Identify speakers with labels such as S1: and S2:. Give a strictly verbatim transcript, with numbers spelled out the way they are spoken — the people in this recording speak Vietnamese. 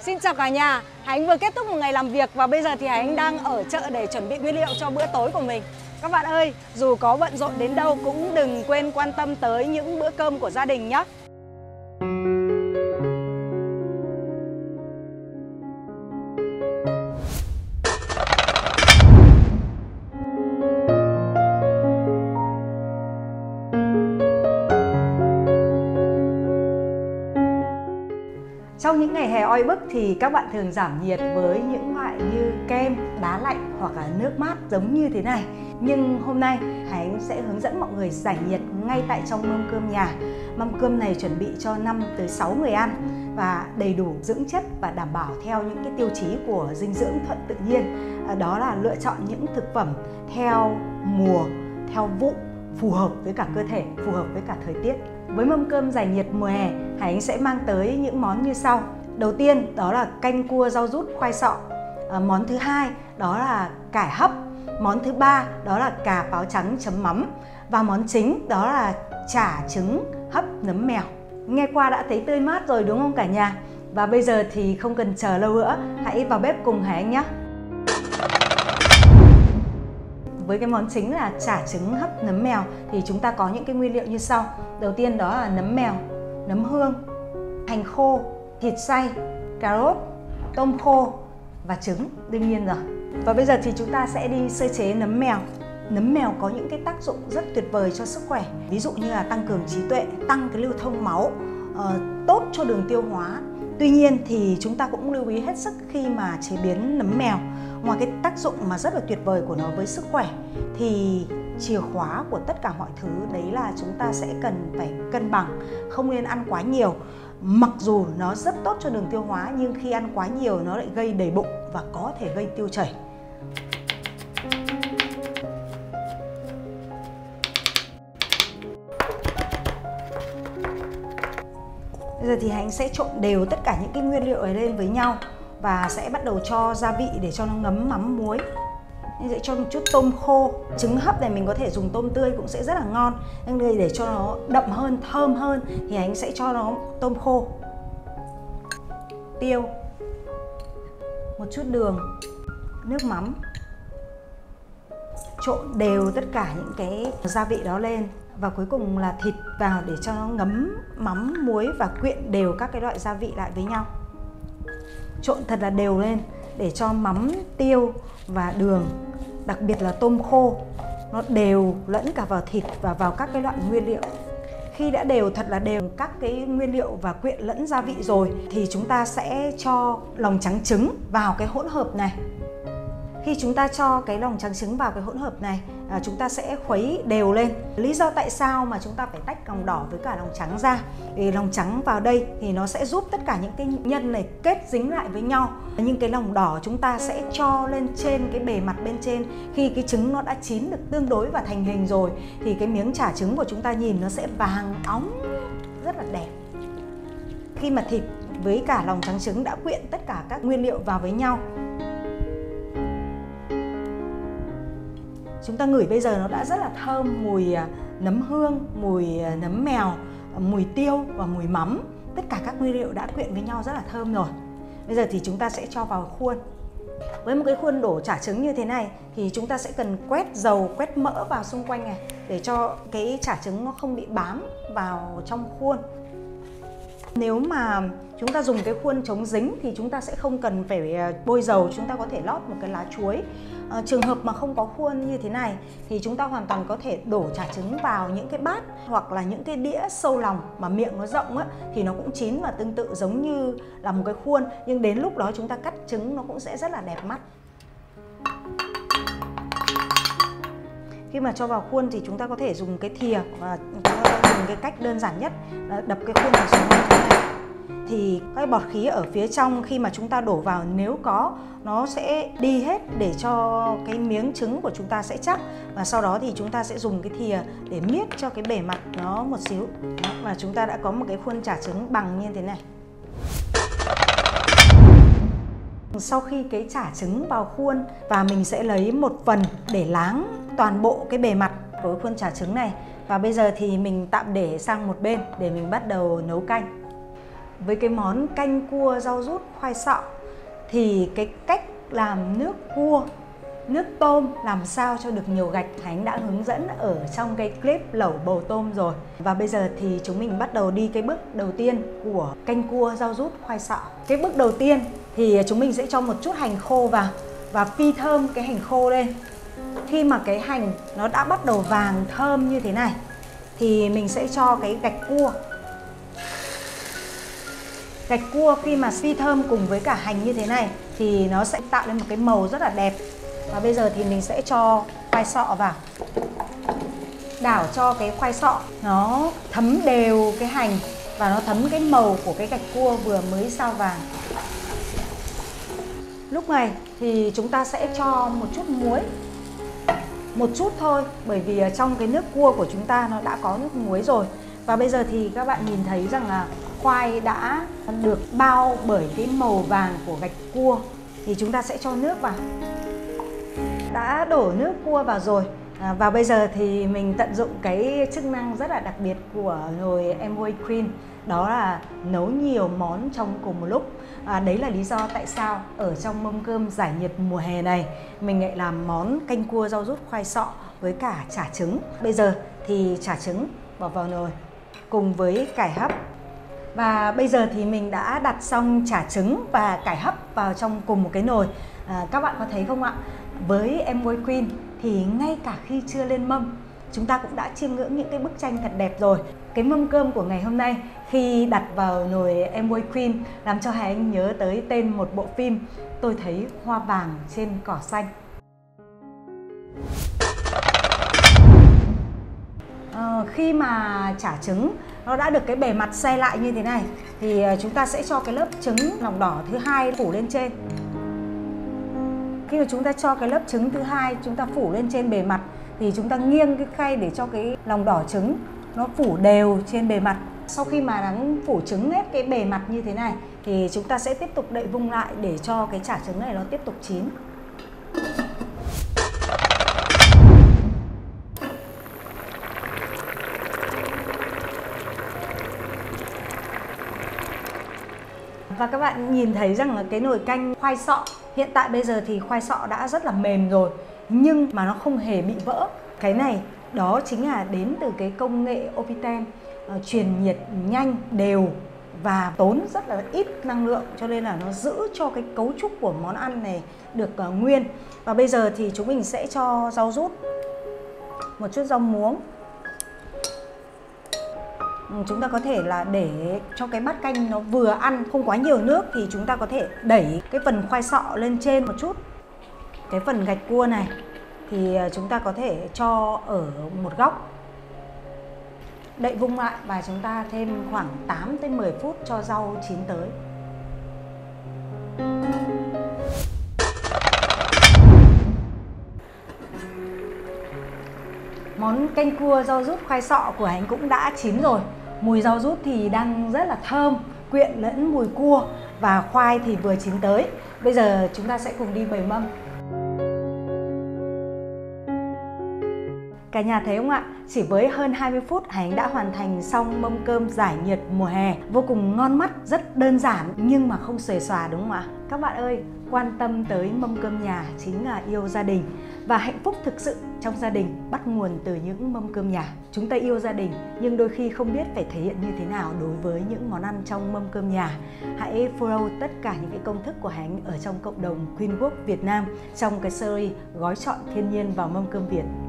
S1: Xin chào cả nhà. Hải Ánh vừa kết thúc một ngày làm việc và bây giờ thì Hải Ánh đang ở chợ để chuẩn bị nguyên liệu cho bữa tối của mình. Các bạn ơi, dù có bận rộn đến đâu cũng đừng quên quan tâm tới những bữa cơm của gia đình nhé. Trong những ngày hè oi bức thì các bạn thường giảm nhiệt với những loại như kem, đá lạnh hoặc là nước mát giống như thế này. Nhưng hôm nay Hải Ánh sẽ hướng dẫn mọi người giải nhiệt ngay tại trong mâm cơm nhà. Mâm cơm này chuẩn bị cho năm tới sáu người ăn và đầy đủ dưỡng chất và đảm bảo theo những cái tiêu chí của dinh dưỡng thuận tự nhiên. Đó là lựa chọn những thực phẩm theo mùa, theo vụ, phù hợp với cả cơ thể, phù hợp với cả thời tiết. Với mâm cơm giải nhiệt mùa hè, Hải Ánh sẽ mang tới những món như sau. Đầu tiên đó là canh cua rau rút khoai sọ. À, món thứ hai đó là cải hấp. Món thứ ba đó là cà pháo trắng chấm mắm. Và món chính đó là chả trứng hấp nấm mèo. Nghe qua đã thấy tươi mát rồi đúng không cả nhà? Và bây giờ thì không cần chờ lâu nữa, hãy vào bếp cùng Hải Ánh nhé. Với cái món chính là chả trứng hấp nấm mèo thì chúng ta có những cái nguyên liệu như sau. Đầu tiên đó là nấm mèo, nấm hương, hành khô, thịt xay, cà rốt, tôm khô và trứng, đương nhiên rồi. Và bây giờ thì chúng ta sẽ đi sơ chế nấm mèo. Nấm mèo có những cái tác dụng rất tuyệt vời cho sức khỏe. Ví dụ như là tăng cường trí tuệ, tăng cái lưu thông máu, uh, tốt cho đường tiêu hóa. Tuy nhiên thì chúng ta cũng lưu ý hết sức khi mà chế biến nấm mèo. Ngoài cái tác dụng mà rất là tuyệt vời của nó với sức khỏe thì chìa khóa của tất cả mọi thứ đấy là chúng ta sẽ cần phải cân bằng, không nên ăn quá nhiều. Mặc dù nó rất tốt cho đường tiêu hóa nhưng khi ăn quá nhiều nó lại gây đầy bụng và có thể gây tiêu chảy. Bây giờ thì Hành sẽ trộn đều tất cả những cái nguyên liệu ấy lên với nhau và sẽ bắt đầu cho gia vị để cho nó ngấm mắm muối. Nên sẽ cho một chút tôm khô. Trứng hấp này mình có thể dùng tôm tươi cũng sẽ rất là ngon. Nhưng đây để cho nó đậm hơn, thơm hơn thì Hành sẽ cho nó tôm khô, tiêu, một chút đường, nước mắm. Trộn đều tất cả những cái gia vị đó lên. Và cuối cùng là thịt vào để cho nó ngấm mắm, muối và quyện đều các cái loại gia vị lại với nhau. Trộn thật là đều lên để cho mắm, tiêu và đường, đặc biệt là tôm khô, nó đều lẫn cả vào thịt và vào các cái loại nguyên liệu. Khi đã đều thật là đều các cái nguyên liệu và quyện lẫn gia vị rồi thì chúng ta sẽ cho lòng trắng trứng vào cái hỗn hợp này. Khi chúng ta cho cái lòng trắng trứng vào cái hỗn hợp này, à, chúng ta sẽ khuấy đều lên. Lý do tại sao mà chúng ta phải tách lòng đỏ với cả lòng trắng ra? Vì lòng trắng vào đây thì nó sẽ giúp tất cả những cái nhân này kết dính lại với nhau. Nhưng cái lòng đỏ chúng ta sẽ cho lên trên cái bề mặt bên trên. Khi cái trứng nó đã chín được tương đối và thành hình rồi thì cái miếng chả trứng của chúng ta nhìn nó sẽ vàng óng, rất là đẹp. Khi mà thịt với cả lòng trắng trứng đã quyện tất cả các nguyên liệu vào với nhau, chúng ta ngửi bây giờ nó đã rất là thơm mùi nấm hương, mùi nấm mèo, mùi tiêu và mùi mắm. Tất cả các nguyên liệu đã quyện với nhau rất là thơm rồi. Bây giờ thì chúng ta sẽ cho vào khuôn. Với một cái khuôn đổ chả trứng như thế này thì chúng ta sẽ cần quét dầu, quét mỡ vào xung quanh này để cho cái chả trứng nó không bị bám vào trong khuôn. Nếu mà chúng ta dùng cái khuôn chống dính thì chúng ta sẽ không cần phải bôi dầu, chúng ta có thể lót một cái lá chuối. À, trường hợp mà không có khuôn như thế này thì chúng ta hoàn toàn có thể đổ chả trứng vào những cái bát hoặc là những cái đĩa sâu lòng mà miệng nó rộng á, thì nó cũng chín và tương tự giống như là một cái khuôn, nhưng đến lúc đó chúng ta cắt trứng nó cũng sẽ rất là đẹp mắt. Khi mà cho vào khuôn thì chúng ta có thể dùng cái thìa và chúng ta dùng cái cách đơn giản nhất là đập cái khuôn vào xuống như thế này. Thì cái bọt khí ở phía trong khi mà chúng ta đổ vào nếu có nó sẽ đi hết để cho cái miếng trứng của chúng ta sẽ chắc. Và sau đó thì chúng ta sẽ dùng cái thìa để miết cho cái bề mặt nó một xíu. Đó, và chúng ta đã có một cái khuôn chả trứng bằng như thế này. Sau khi cái chả trứng vào khuôn và mình sẽ lấy một phần để láng toàn bộ cái bề mặt của khuôn chả trứng này. Và bây giờ thì mình tạm để sang một bên để mình bắt đầu nấu canh. với cái món canh cua rau rút khoai sọ thì cái cách làm nước cua, nước tôm làm sao cho được nhiều gạch Khánh đã hướng dẫn ở trong cái clip lẩu bầu tôm rồi. Và bây giờ thì chúng mình bắt đầu đi cái bước đầu tiên của canh cua rau rút khoai sọ. Cái bước đầu tiên thì chúng mình sẽ cho một chút hành khô vào và phi thơm cái hành khô lên. Khi mà cái hành nó đã bắt đầu vàng thơm như thế này thì mình sẽ cho cái gạch cua. Gạch cua khi mà phi thơm cùng với cả hành như thế này thì nó sẽ tạo lên một cái màu rất là đẹp. Và bây giờ thì mình sẽ cho khoai sọ vào. Đảo cho cái khoai sọ nó thấm đều cái hành và nó thấm cái màu của cái gạch cua vừa mới sao vàng. Lúc này thì chúng ta sẽ cho một chút muối. Một chút thôi, bởi vì trong cái nước cua của chúng ta nó đã có nước muối rồi. Và bây giờ thì các bạn nhìn thấy rằng là khoai đã được bao bởi cái màu vàng của gạch cua thì chúng ta sẽ cho nước vào. Đã đổ nước cua vào rồi à, và bây giờ thì mình tận dụng cái chức năng rất là đặc biệt của nồi Amway Queen, đó là nấu nhiều món trong cùng một lúc. À, đấy là lý do tại sao ở trong mâm cơm giải nhiệt mùa hè này mình lại làm món canh cua rau rút khoai sọ với cả chả trứng. Bây giờ thì chả trứng bỏ vào nồi cùng với cải hấp. Và bây giờ thì mình đã đặt xong chả trứng và cải hấp vào trong cùng một cái nồi. À, các bạn có thấy không ạ? Với Amway Queen thì ngay cả khi chưa lên mâm, chúng ta cũng đã chiêm ngưỡng những cái bức tranh thật đẹp rồi. Cái mâm cơm của ngày hôm nay khi đặt vào nồi Amway Queen làm cho Hải Anh nhớ tới tên một bộ phim Tôi Thấy Hoa Vàng Trên Cỏ Xanh. À, khi mà chả trứng nó đã được cái bề mặt xoay lại như thế này thì chúng ta sẽ cho cái lớp trứng lòng đỏ thứ hai phủ lên trên. Khi mà chúng ta cho cái lớp trứng thứ hai chúng ta phủ lên trên bề mặt thì chúng ta nghiêng cái khay để cho cái lòng đỏ trứng nó phủ đều trên bề mặt. Sau khi mà đã phủ trứng hết cái bề mặt như thế này thì chúng ta sẽ tiếp tục đậy vung lại để cho cái chả trứng này nó tiếp tục chín. Và các bạn nhìn thấy rằng là cái nồi canh khoai sọ hiện tại bây giờ thì khoai sọ đã rất là mềm rồi nhưng mà nó không hề bị vỡ. Cái này đó chính là đến từ cái công nghệ Opitem uh, truyền nhiệt nhanh, đều và tốn rất là ít năng lượng, cho nên là nó giữ cho cái cấu trúc của món ăn này được uh, nguyên. Và bây giờ thì chúng mình sẽ cho rau rút, một chút rau muống. Chúng ta có thể là để cho cái bát canh nó vừa ăn, không quá nhiều nước thì chúng ta có thể đẩy cái phần khoai sọ lên trên một chút. Cái phần gạch cua này thì chúng ta có thể cho ở một góc. Đậy vung lại và chúng ta thêm khoảng tám tới mười phút cho rau chín tới. Món canh cua rau rút khoai sọ của anh cũng đã chín rồi. Mùi rau rút thì đang rất là thơm, quyện lẫn mùi cua và khoai thì vừa chín tới. Bây giờ chúng ta sẽ cùng đi bày mâm. Cả nhà thấy không ạ? Chỉ với hơn hai mươi phút Hải Anh đã hoàn thành xong mâm cơm giải nhiệt mùa hè. Vô cùng ngon mắt, rất đơn giản nhưng mà không xuề xòa đúng không ạ? Các bạn ơi, quan tâm tới mâm cơm nhà chính là yêu gia đình. Và hạnh phúc thực sự trong gia đình bắt nguồn từ những mâm cơm nhà. Chúng ta yêu gia đình nhưng đôi khi không biết phải thể hiện như thế nào đối với những món ăn trong mâm cơm nhà. Hãy follow tất cả những cái công thức của Hải Anh ở trong cộng đồng Queen Work Việt Nam trong cái series gói chọn thiên nhiên vào mâm cơm Việt.